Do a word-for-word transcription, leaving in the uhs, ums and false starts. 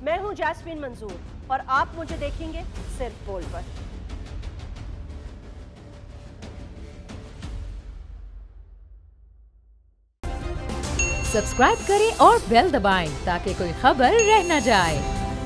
मैं हूं जैस्मीन मंजूर और आप मुझे देखेंगे सिर्फ बोल पर। सब्सक्राइब करें और बेल दबाएं ताकि कोई खबर रह न जाए।